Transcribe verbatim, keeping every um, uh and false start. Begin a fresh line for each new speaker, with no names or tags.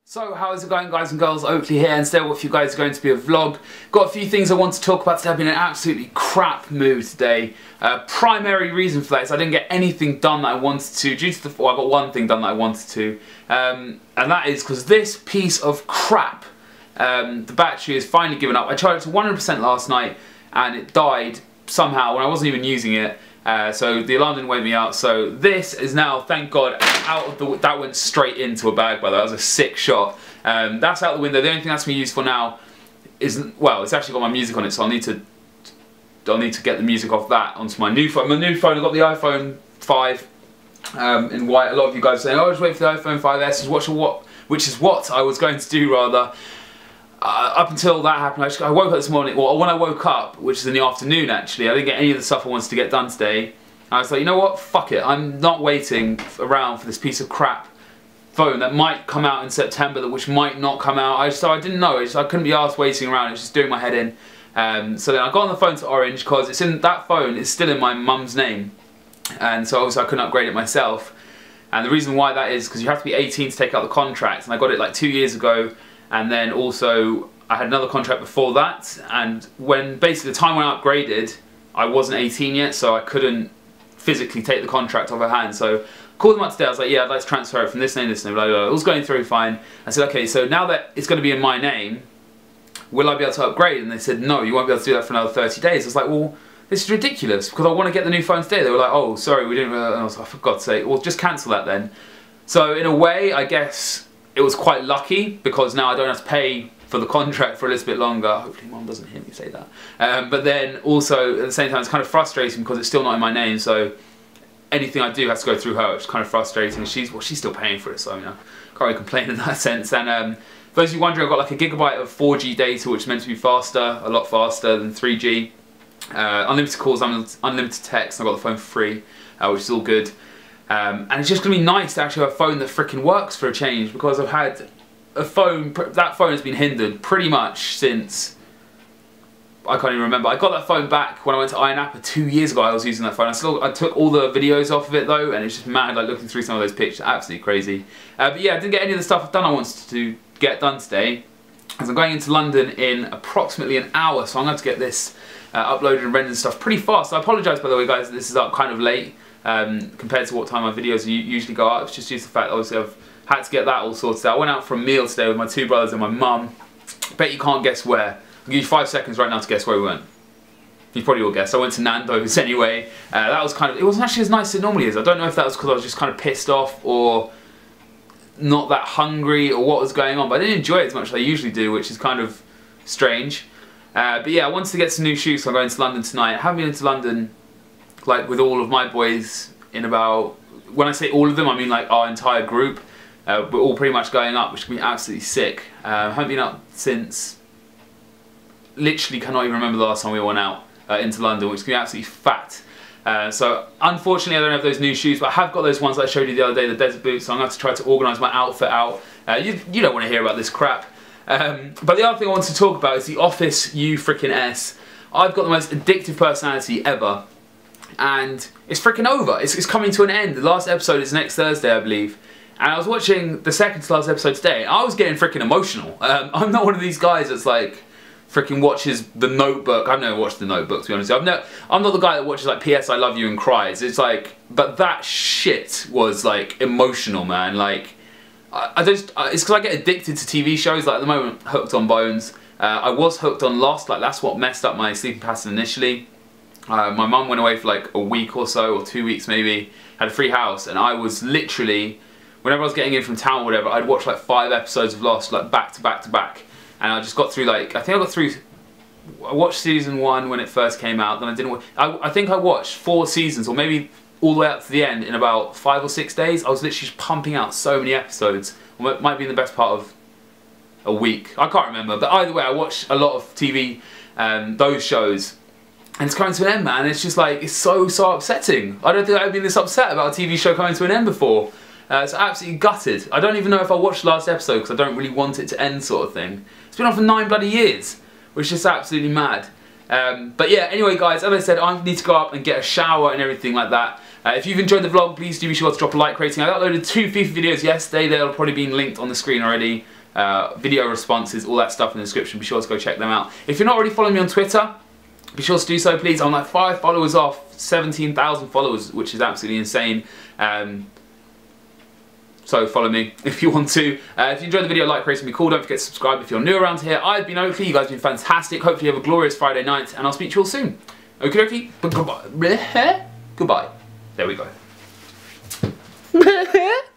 So how's it going, guys and girls? Oakley here, and today with you guys is going to be a vlog. Got a few things I want to talk about today. I've been in an absolutely crap mood today. Uh, primary reason for that is I didn't get anything done that I wanted to due to the well, I got one thing done that I wanted to, um, and that is because this piece of crap, um, the battery has finally given up. I charged it to one hundred percent last night and it died somehow when I wasn't even using it. Uh, so the alarm didn't wake me up. So this is now, thank God, out of the. That went straight into a bag. By the way, that was a sick shot. Um, that's out the window. The only thing that's gonna be used for now is, well, it's actually got my music on it, so I'll need to. I'll need to get the music off that onto my new phone. My new phone, I've got the iPhone five um, in white. A lot of you guys are saying, "Oh, just wait for the iPhone five S," which is what, which is what I was going to do rather. Uh, up until that happened, I, just, I woke up this morning, well when I woke up, which is in the afternoon actually, I didn't get any of the stuff I wanted to get done today. I was like, you know what, fuck it, I'm not waiting around for this piece of crap phone that might come out in September, which might not come out. I just, so I didn't know, I, just, I couldn't be arsed waiting around, it was just doing my head in. Um, so then I got on the phone to Orange, because it's in, that phone is still in my mum's name, and so obviously I couldn't upgrade it myself. And the reason why that is because you have to be eighteen to take out the contract, and I got it like two years ago. And then also, I had another contract before that, and when basically the time when I upgraded, I wasn't eighteen yet, so I couldn't physically take the contract off her hand. So I called them up today, I was like, yeah, I'd like to transfer it from this name to this name, blah, blah, blah. It was going through fine. I said, okay, so now that it's going to be in my name, will I be able to upgrade? And they said, no, you won't be able to do that for another thirty days. I was like, well, this is ridiculous, because I want to get the new phone today. They were like, oh, sorry, we didn't, and I was like, for God's sake, well, just cancel that then. So in a way, I guess, it was quite lucky, because now I don't have to pay for the contract for a little bit longer. Hopefully mum doesn't hear me say that. Um, but then also, at the same time, it's kind of frustrating because it's still not in my name, so anything I do has to go through her, which is kind of frustrating. She's, well, she's still paying for it, so I mean, I can't really complain in that sense. And um, for those of you wondering, I've got like a gigabyte of four G data, which is meant to be faster, a lot faster than three G. Uh, unlimited calls, unlimited text, and I've got the phone for free, uh, which is all good. Um, and it's just going to be nice to actually have a phone that freaking works for a change, because I've had a phone, that phone has been hindered pretty much since, I can't even remember. I got that phone back when I went to Iron Apple two years ago. I was using that phone. I still, I took all the videos off of it though, and it's just mad, like looking through some of those pictures, absolutely crazy. Uh, but yeah, I didn't get any of the stuff I've done I wanted to get done today, as I'm going into London in approximately an hour, so I'm going to have to get this uh, uploaded and rendered stuff pretty fast. So I apologise, by the way, guys, that this is up kind of late. Um, compared to what time my videos usually go out. It's just due to the fact that obviously I've had to get that all sorted out. I went out for a meal today with my two brothers and my mum. Bet you can't guess where. I'll give you five seconds right now to guess where we went. You probably will guess. I went to Nando's anyway. Uh, that was kind of, it wasn't actually as nice as it normally is. I don't know if that was because I was just kind of pissed off or not that hungry or what was going on, but I didn't enjoy it as much as I usually do, which is kind of strange. Uh, but yeah, I wanted to get some new shoes, so I'm going to London tonight. I haven't been into London like with all of my boys in about, when I say all of them, I mean like our entire group. Uh, we're all pretty much going up, which can be absolutely sick. I uh, haven't been up since, literally cannot even remember the last time we went out uh, into London, which can be absolutely fat. Uh, so unfortunately I don't have those new shoes, but I have got those ones that I showed you the other day, the desert boots, so I'm going to have to try to organise my outfit out. Uh, you, you don't want to hear about this crap. Um, but the other thing I want to talk about is the Office U freaking S. I've got the most addictive personality ever. And it's freaking over. It's, it's coming to an end. The last episode is next Thursday, I believe. And I was watching the second to last episode today, and I was getting freaking emotional. Um, I'm not one of these guys that's like freaking watches The Notebook. I've never watched The Notebook, to be honest. I've no, I'm not the guy that watches like P S I Love You and cries. It's like, but that shit was like emotional, man. Like, I, I just, I, it's because I get addicted to T V shows. Like at the moment, hooked on Bones. Uh, I was hooked on Lost. Like that's what messed up my sleeping pattern initially. Uh, my mum went away for like a week or so, or two weeks maybe, had a free house, and I was literally, whenever I was getting in from town or whatever, I'd watch like five episodes of Lost, like back to back to back, and I just got through like, I think I got through, I watched season one when it first came out, then I didn't watch, I, I think I watched four seasons, or maybe all the way up to the end in about five or six days. I was literally just pumping out so many episodes, it might be in the best part of a week, I can't remember, but either way I watched a lot of T V, um, those shows. And it's coming to an end, man. It's just like, it's so, so upsetting. I don't think I've been this upset about a T V show coming to an end before. Uh, it's absolutely gutted. I don't even know if I watched the last episode because I don't really want it to end, sort of thing. It's been on for nine bloody years, which is just absolutely mad. Um, but yeah, anyway guys, as I said, I need to go up and get a shower and everything like that. Uh, if you've enjoyed the vlog, please do be sure to drop a like rating. I uploaded two FIFA videos yesterday. They'll probably be linked on the screen already. Uh, video responses, all that stuff in the description. Be sure to go check them out. If you're not already following me on Twitter, be sure to do so, please. I'm like five followers off seventeen thousand followers, which is absolutely insane. Um, so follow me if you want to. Uh, if you enjoyed the video, like, rating me cool. Don't forget to subscribe if you're new around here. I've been Oakley. You guys have been fantastic. Hopefully you have a glorious Friday night, and I'll speak to you all soon. Okie dokie. Goodbye. Goodbye. There we go.